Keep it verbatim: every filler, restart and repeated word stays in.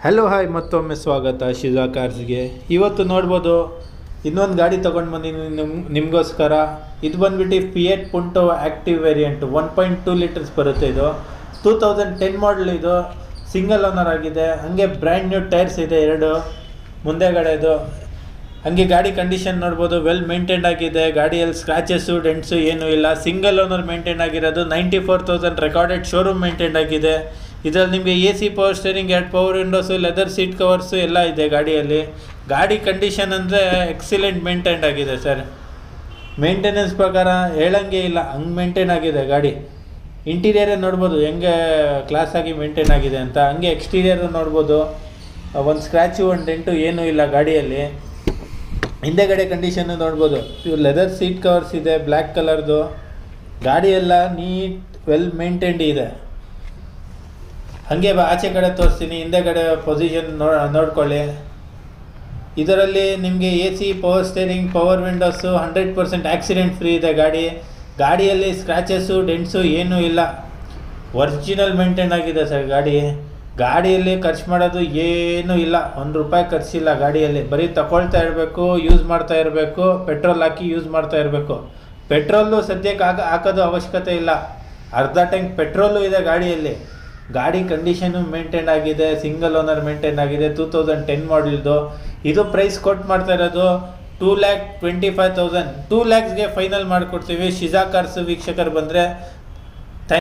Hello hi ಮತ್ತೊಮ್ಮೆ ಸ್ವಾಗತ ಶಿಜಾ ಕಾರ್ಸ್ಗೆ. ಇವತ್ತು ನೋಡ್ಬೋದು ಇನ್ನೊಂದು ಗಾಡಿ ತೊಗೊಂಡು ಬಂದಿದ್ದೀನಿ ನಿಮ್ ನಿಮಗೋಸ್ಕರ. ಇದು ಬಂದುಬಿಟ್ಟು Fiat Punto active variant one point two litres ಬರುತ್ತೆ. ಇದು ಟೂ ತೌಸಂಡ್ ಟೆನ್ ಮಾಡಲ್. ಇದು ಸಿಂಗಲ್ ಓನರ್ ಆಗಿದೆ. ಹಾಗೆ ಬ್ರ್ಯಾಂಡ್ ನ್ಯೂ ಟೈರ್ಸ್ ಇದೆ ಎರಡು ಮುಂದೆಗಡೆದು. ಹಾಗೆ ಗಾಡಿ ಕಂಡೀಷನ್ ನೋಡ್ಬೋದು, ವೆಲ್ ಮೇಂಟೈನ್ ಆಗಿದೆ. ಗಾಡಿಯಲ್ಲಿ ಸ್ಕ್ರಾಚಸ್ಸು ಡೆಂಟ್ಸು ಏನೂ ಇಲ್ಲ. ಸಿಂಗಲ್ ಓನರ್ ಮೇಂಟೈನ್ ಆಗಿರೋದು. Ninety four thousand recorded showroom maintain ಆಗಿದೆ. ಇದರಲ್ಲಿ ನಿಮಗೆ ಎ ಸಿ, ಪವರ್ ಸ್ಟೇರಿಂಗ್, ಎರಡು power windows, leather seat covers ಎಲ್ಲ ಇದೆ ಗಾಡಿಯಲ್ಲಿ. ಗಾಡಿ ಕಂಡೀಷನ್ ಅಂದರೆ ಎಕ್ಸಿಲೆಂಟ್ ಮೇಂಟೈನ್ ಆಗಿದೆ ಸರ್. ಮೇಂಟೆನೆನ್ಸ್ ಪ್ರಕಾರ ಹೇಳಂಗೆ ಇಲ್ಲ, ಹಂಗೆ ಮೇಂಟೈನ್ ಆಗಿದೆ ಗಾಡಿ. ಇಂಟೀರಿಯರೇ ನೋಡ್ಬೋದು ಹೆಂಗೆ ಕ್ಲಾಸಾಗಿ ಮೇಂಟೈನ್ ಆಗಿದೆ ಅಂತ. ಹಂಗೆ ಎಕ್ಸ್ಟೀರಿಯರು ನೋಡ್ಬೋದು, ಒಂದು ಸ್ಕ್ರ್ಯಾಚು ಒಂದು ಡೆಂಟು ಏನೂ ಇಲ್ಲ ಗಾಡಿಯಲ್ಲಿ. ಹಿಂದೆಗಡೆ ಕಂಡೀಷನ್ನು ನೋಡ್ಬೋದು, ಲೆದರ್ ಸೀಟ್ ಕವರ್ಸ್ ಇದೆ ಬ್ಲ್ಯಾಕ್ ಕಲರ್ದು. ಗಾಡಿಯೆಲ್ಲ ನೀಟ್ ವೆಲ್ ಮೇಂಟೈನ್ಡ್ ಇದೆ. ಹಾಗೆ ಆಚೆ ಕಡೆ ತೋರಿಸ್ತೀನಿ, ಹಿಂದೆಗಡೆ ಪೊಸಿಷನ್ ನೋ ನೋಡ್ಕೊಳ್ಳಿ. ಇದರಲ್ಲಿ ನಿಮಗೆ A C, power steering, power windows, hundred percent accident free ಇದೆ ಗಾಡಿ. ಗಾಡಿಯಲ್ಲಿ ಸ್ಕ್ರ್ಯಾಚಸ್ಸು ಡೆಂಟ್ಸು ಏನೂ ಇಲ್ಲ. ಒರಿಜಿನಲ್ ಮೇಂಟೈನ್ ಆಗಿದೆ ಸರ್ ಗಾಡಿ. ಗಾಡಿಯಲ್ಲಿ ಖರ್ಚು ಮಾಡೋದು ಏನೂ ಇಲ್ಲ, ಒಂದು ರೂಪಾಯಿ ಖರ್ಚಿಲ್ಲ ಗಾಡಿಯಲ್ಲಿ. ಬರೀ ತಗೊಳ್ತಾ ಇರಬೇಕು, ಯೂಸ್ ಮಾಡ್ತಾ ಇರಬೇಕು, ಪೆಟ್ರೋಲ್ ಹಾಕಿ ಯೂಸ್ ಮಾಡ್ತಾ ಇರಬೇಕು. ಪೆಟ್ರೋಲು ಸದ್ಯಕ್ಕೆ ಹಾಕ ಹಾಕೋದು ಅವಶ್ಯಕತೆ ಇಲ್ಲ, ಅರ್ಧ ಟ್ಯಾಂಕ್ ಪೆಟ್ರೋಲು ಇದೆ ಗಾಡಿಯಲ್ಲಿ. ಗಾಡಿ ಕಂಡೀಷನು ಮೇಂಟೈನ್ ಆಗಿದೆ. ಸಿಂಗಲ್ ಓನರ್ ಮೇಂಟೈನ್ ಆಗಿದೆ. ಟೂ ತೌಸಂಡ್ ಟೆನ್ ಮಾಡಲ್ದು. ಇದು ಪ್ರೈಸ್ ಕೊಟ್ಟು ಮಾಡ್ತಾ ಇರೋದು two lakh twenty five thousand two ಲ್ಯಾಕ್ಸ್ಗೆ ಫೈನಲ್ ಮಾಡಿಕೊಡ್ತೀವಿ. ಶಿಜಾ ಕಾರ್ಸ್ ವೀಕ್ಷಕರು ಬಂದರೆ